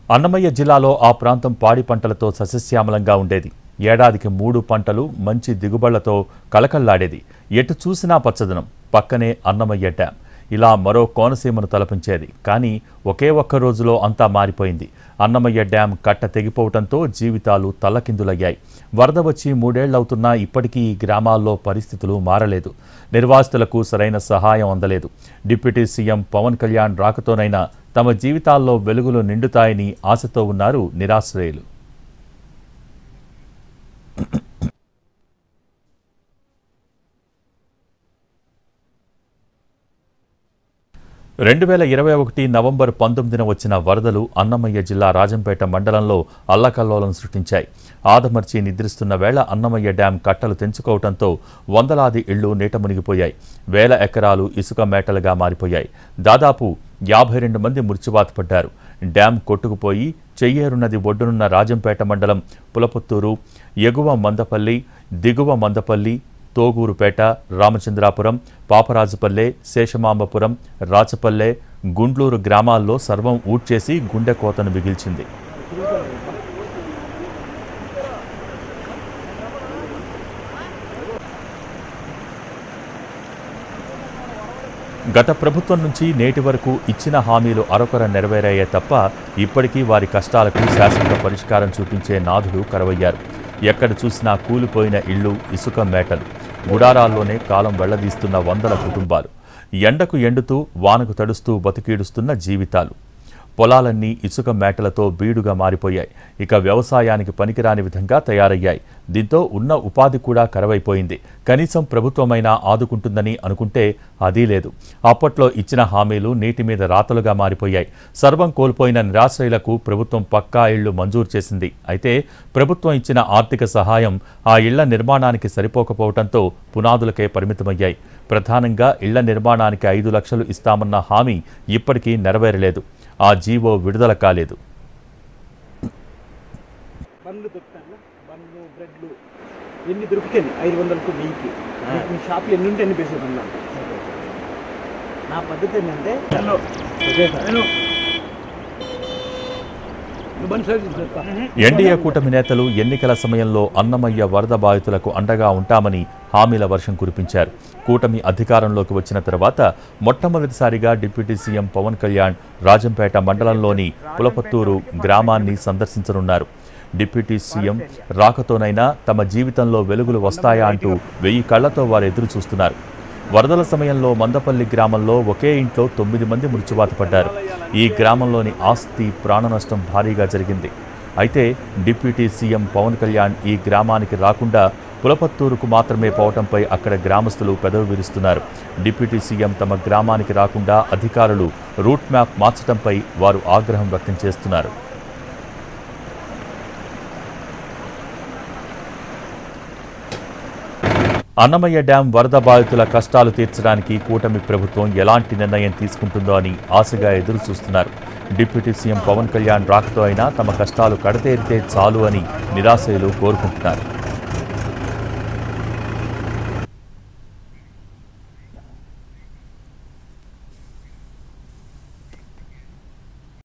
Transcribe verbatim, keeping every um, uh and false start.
అన్నమయ్య జిల్లాలో ఆ ప్రాంతం పాడి పంటలతో సస్యశ్యామలంగా ఉండేది. ఏడాదికి మూడు పంటలు మంచి దిగుబడులతో కళకళ్లాడేది. ఎటు చూసినా పచ్చదనం. పక్కనే అన్నమయ్య డ్యాం ఇలా మరో కోనసీమను తలపించేది. కానీ ఒకే ఒక్క రోజులో అంతా మారిపోయింది. అన్నమయ్య డ్యాం కట్ట తెగిపోవడంతో జీవితాలు తల్లకిందులయ్యాయి. వరద వచ్చి మూడేళ్లవుతున్నా ఇప్పటికీ ఈ గ్రామాల్లో పరిస్థితులు మారలేదు. నిర్వాసితులకు సరైన సహాయం అందలేదు. డిప్యూటీ సీఎం పవన్ కళ్యాణ్ రాకతోనైనా తమ జీవితాల్లో వెలుగులు నిండుతాయని ఆశతో ఉన్నారు నిరాశ్రయులు. రెండు వేల ఇరవై ఒకటి నవంబర్ పంతొమ్మిదిన వచ్చిన వరదలు అన్నమయ్య జిల్లా రాజంపేట మండలంలో అల్లకల్లోలం సృష్టించాయి. ఆదమర్చి నిద్రిస్తున్న వేళ అన్నమయ్య డ్యాం కట్టలు తెంచుకోవడంతో వందలాది ఇళ్లు నీట మునిగిపోయాయి. వేల ఎకరాలు ఇసుక మేటలుగా మారిపోయాయి. దాదాపు యాభై రెండు మంది మృత్యువాత పడ్డారు. డ్యాం కొట్టుకుపోయి చెయ్యేరున్నది ఒడ్డునున్న రాజంపేట మండలం పులపత్తూరు, ఎగువ మందపల్లి, దిగువ మందపల్లి, తోగూరుపేట, రామచంద్రాపురం, పాపరాజుపల్లె, శేషమాంబపురం, రాచపల్లె, గుండ్లూరు గ్రామాల్లో సర్వం ఊడ్చేసి గుండె కోతను మిగిల్చింది. గత ప్రభుత్వం నుంచి నేటి వరకు ఇచ్చిన హామీలు అరకొర నెరవేరాయే తప్ప ఇప్పటికీ వారి కష్టాలకు శాశ్వత పరిష్కారం చూపించే నాథుడు కరవయ్యారు. ఎక్కడ చూసినా కూలిపోయిన ఇళ్లు, ఇసుక మేటలు, గుడారాల్లోనే కాలం వెళ్లదీస్తున్న వందల కుటుంబాలు, ఎండకు ఎండుతూ వానకు తడుస్తూ బతికీడుస్తున్న జీవితాలు. పొలాలన్నీ ఇసుక మేటలతో బీడుగా మారిపోయాయి. ఇక వ్యవసాయానికి పనికిరాని విధంగా తయారయ్యాయి. దీంతో ఉన్న ఉపాధి కూడా కరవైపోయింది. కనీసం ప్రభుత్వమైనా ఆదుకుంటుందని అనుకుంటే అదీ లేదు. అప్పట్లో ఇచ్చిన హామీలు నీటి మీద రాతలుగా మారిపోయాయి. సర్వం కోల్పోయిన నిరాశ్రయులకు ప్రభుత్వం పక్కా ఇళ్లు మంజూరు చేసింది. అయితే ప్రభుత్వం ఇచ్చిన ఆర్థిక సహాయం ఆ ఇళ్ల నిర్మాణానికి సరిపోకపోవడంతో పునాదులకే పరిమితమయ్యాయి. ప్రధానంగా ఇళ్ల నిర్మాణానికి ఐదు లక్షలు ఇస్తామన్న హామీ ఇప్పటికీ నెరవేరలేదు. ఆ జీవో విడుదల కాలేదు. బండ్లు దొరుకుతాయి, బండ్లు బ్రెడ్లు ఎన్ని దొరుకుతాయి ఐదు వందలకు వెయ్యికి. మీ షాప్లో ఎన్ని ఉంటే ఎన్ని పేసే బండ్లు. నా పద్ధతి ఏంటంటే ఎన్డీఏ కూటమి నేతలు ఎన్నికల సమయంలో అన్నమయ్య వరద బాధితులకు అండగా ఉంటామని హామీల వర్షం కురిపించారు. కూటమి అధికారంలోకి వచ్చిన తర్వాత మొట్టమొదటిసారిగా డిప్యూటీ సీఎం పవన్ కళ్యాణ్ రాజంపేట మండలంలోని పులపత్తూరు గ్రామాన్ని సందర్శించనున్నారు. డిప్యూటీ సీఎం రాకతోనైనా తమ జీవితంలో వెలుగులు వస్తాయా అంటూ వెయ్యి కళ్లతో వారు ఎదురు చూస్తున్నారు. వరదల సమయంలో మందపల్లి గ్రామంలో ఒకే ఇంట్లో తొమ్మిది మంది మృత్యువాత పడ్డారు. ఈ గ్రామంలోని ఆస్తి, ప్రాణ నష్టం భారీగా జరిగింది. అయితే డిప్యూటీ సీఎం పవన్ కళ్యాణ్ ఈ గ్రామానికి రాకుండా పులపత్తూరుకు మాత్రమే పోవటంపై అక్కడ గ్రామస్తులు పెదవి విరుస్తున్నారు. డిప్యూటీ సీఎం తమ గ్రామానికి రాకుండా అధికారులు రూట్ మ్యాప్ మార్చడంపై వారు ఆగ్రహం వ్యక్తం చేస్తున్నారు. అన్నమయ్య డ్యాం వరద బాధితుల కష్టాలు తీర్చడానికి కూటమి ప్రభుత్వం ఎలాంటి నిర్ణయం తీసుకుంటుందో అని ఆశగా ఎదురు చూస్తున్నారు. డిప్యూటీ సీఎం పవన్ కళ్యాణ్ రాకతో అయినా తమ కష్టాలు కడతేరితే చాలు అని నిరాశ్రయులు కోరుకుంటున్నారు.